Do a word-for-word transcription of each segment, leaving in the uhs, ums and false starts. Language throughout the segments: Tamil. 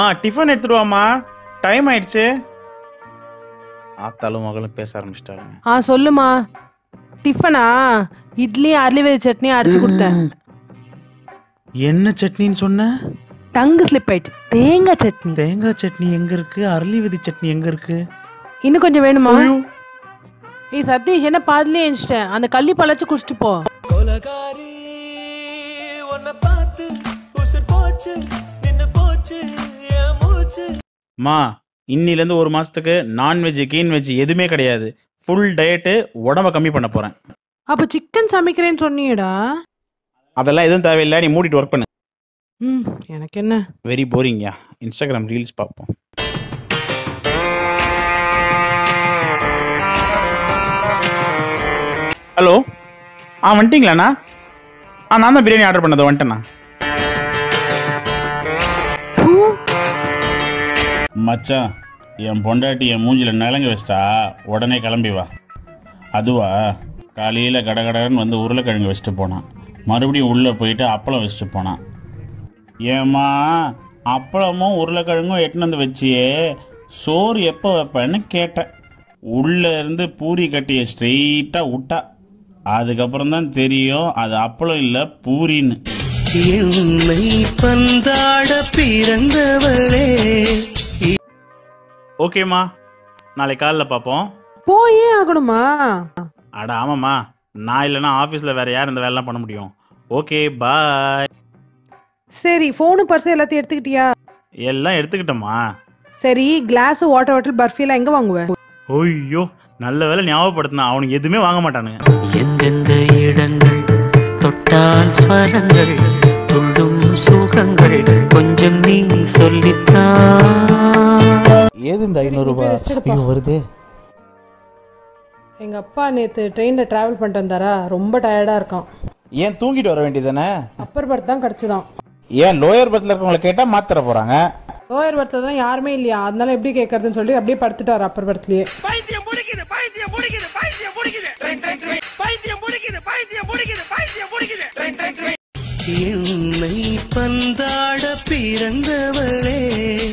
டிஃபன் எடுத்துட்டு வாமா, டைம் ஆயிடுச்சு. ஆத்தாலும் மகளும் பேச ஆரம்பிச்சிட்டாங்க. ஆ சொல்லுமா. டிஃபனா? இட்லி அரளிவேதி சட்னி அரைச்சு கொடுத்தேன். என்ன சட்னின்னு சொன்ன? டங்கு ஸ்லிப் ஆயிடுச்சு. தேங்காய் சட்னி. தேங்காய் சட்னி எங்க இருக்கு? அரளிவேதி சட்னி எங்க இருக்கு? இன்னும் கொஞ்சம் வேணுமா? ஏய் சதீஷ், என்ன பாதிலே எழுந்துட்டேன். அந்த கள்ளி பழச்சு குடிச்சிட்டு போ. மா, இன்னிலேருந்து ஒரு மாசத்துக்கு நான்வெஜ் கீன்வெஜ் எதுவுமே கிடையாது. ஃபுல் டயட்டு, உடம்ப கம்மி பண்ண போறேன். அப்ப சிக்கன் சமைக்கிறேன்னு சொன்னியடா. அதெல்லாம் எதுவும் தேவையில்லை, நீ மூடிட்டு ஒர்க் பண்ணு. ம், எனக்கு என்ன வெரி போரிங்யா. இன்ஸ்டாகிராம் ரீல்ஸ் பார்ப்போம். ஹலோ, ஆ வந்துட்டீங்களாண்ணா? ஆ நான் தான் பிரியாணி ஆர்டர் பண்ணது, வந்துட்டேண்ணா. மச்சான், என் பொண்டாட்டி என் மூஞ்சில நிலங்க வச்சிட்டா, உடனே கிளம்பி வா. அதுவா காலையில் கடகடன்னு வந்து உருளைக்கிழங்கு வச்சுட்டு போனான். மறுபடியும் உள்ளே போயிட்டு அப்பளம் வச்சுட்டு போனான். ஏம்மா, அப்பளமும் உருளைக்கிழங்கும் எட்டுன்னு வந்து வச்சியே, சோறு எப்போ வைப்பேன்னு கேட்டேன். உள்ளே இருந்து பூரி கட்டிய ஸ்ட்ரெயிட்டாக விட்டா. அதுக்கப்புறம் தான் தெரியும் அது அப்பளம் இல்லை பூரின்னு. என்னை பந்தாட பிறந்தவளே. ஓகேம்மா, நாளை காலைல பார்ப்போம். போயே ஆகணுமா? அட ஆமாம்மா, நான் இல்லைன்னா ஆஃபீஸில் வேற யார் இந்த வேலைலாம் பண்ண முடியும். Okay bye. சரி, ஃபோனு பர்ஸ் எல்லாத்தையும் எடுத்துக்கிட்டியா? எல்லாம் எடுத்துக்கிட்டோம்மா. சரி, கிளாஸ் வாட்டர் பாட்டில் பர்ஃபியெல்லாம் எங்கே வாங்குவேன்? ஓய்யோ, நல்ல வேலை ஞாபகப்படுத்தினா. அவனுக்கு எதுவுமே வாங்க மாட்டானுங்க. எந்தெந்த இடங்கள் தொட்டால் ஸ்வரங்கள் துள்ளும் சுகங்கள் கொஞ்சம் நீ சொல்லித்தா. ஏது இந்த ஐநூறு ரூபாய் வருது? எங்க அப்பா நேத்து ட்ரெயின்ல டிராவல் பண்ணிட்டு வந்தாரா, ரொம்ப டயர்டா இருக்கான். ஏன் தூங்கிட்டு வர வேண்டியதானே? அப்பர் பர்த் தான் கிடைச்சதான். ஏன் லோயர் பர்த்ல இருக்கவங்களை கேட்டா மாத்திர போறாங்க? லோயர் பர்த்ல தான் யாருமே இல்லையா, அதனால எப்படி கேட்கறதுன்னு சொல்லி அப்படியே படுத்துட்டாரு அப்பர் பர்த்லயே. என்னை பந்தாட பிறந்தவளே.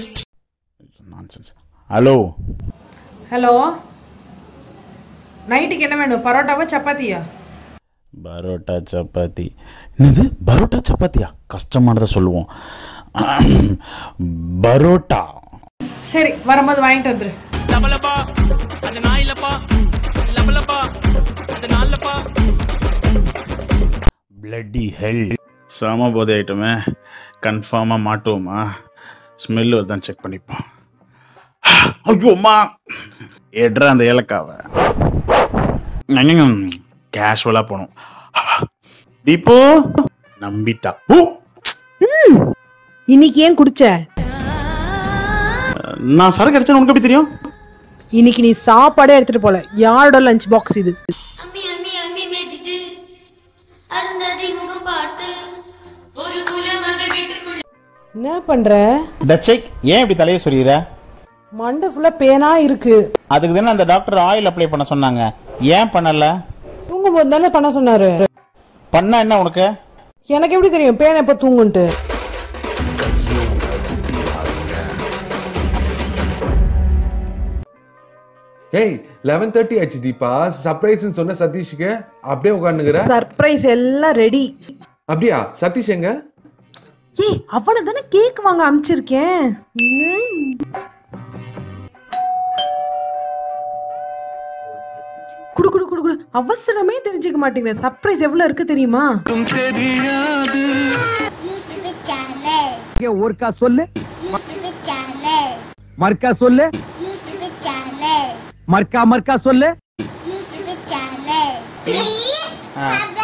ஹலோ ஹலோ, நைட்டுக்கு என்ன வேணும்? பரோட்டாவா சப்பாத்தியா? பரோட்டா சப்பாத்தி. என்னது பரோட்டா சப்பாத்தியா? கஷ்டமானதை சொல்லுவோம். பரோட்டா. சரி, வரும்போது வாங்கிட்டு வந்துரு. Bloody hell. சம போதை ஐட்டமே, கன்ஃபார்மாக மாட்டுவோமா? ஸ்மெல் வருதான் செக் பண்ணிப்போம். ஐயோம்மா, ஏட்ரா அந்த ஏலக்காவை. கேஷுவலாக போனோம். தீபோ நம்பிட்டா. இன்னைக்கு ஏன் குடிச்ச? நான் சரக்கு அடிச்சேன்னு உனக்கு எப்படி தெரியும்? இன்னைக்கு நீ சாப்பாடே எடுத்துட்டு போல. யாரோட லஞ்ச் பாக்ஸ் இது? என்ன பண்ற? ஏன் இப்படி தலையை சொல்லிடுற? மண்டை ஃபுல்லா பேனா இருக்கு. அதுக்கு தானே அந்த டாக்டர் ஆயில் அப்ளை பண்ண சொன்னாங்க. ஏன் பண்ணல? தூங்கும் போது தானே பண்ண சொன்னாரு. பண்ணா என்ன உனக்கு? எனக்கு எப்படி தெரியும் பேன் எப்ப தூங்குன்ட்டு? ஏய், eleven thirty ஆச்சு தீபா. சர்ப்ரைஸ்னு சொன்ன சதீஷ்க்கு அப்படியே உட்கார்ந்துங்கற. சர்ப்ரைஸ் எல்லாம் ரெடி. அப்படியே சதீஷ் எங்க? ஏய், அவன தான கேக் வாங்க அம்ச்சிருக்கேன். குடு குடு குடு குடு. அவசரமே தெரிஞ்சுக்க மாட்டீங்க. சர்ப்ரைஸ் எவ்வளவு இருக்கு தெரியுமா? தெரியாது. YouTube channel. இங்க ஒருக்கா சொல்லு. YouTube channel. மர்க்கா சொல்லு. YouTube channel. மர்க்கா மர்க்கா சொல்லு. YouTube channel. ப்ளீஸ்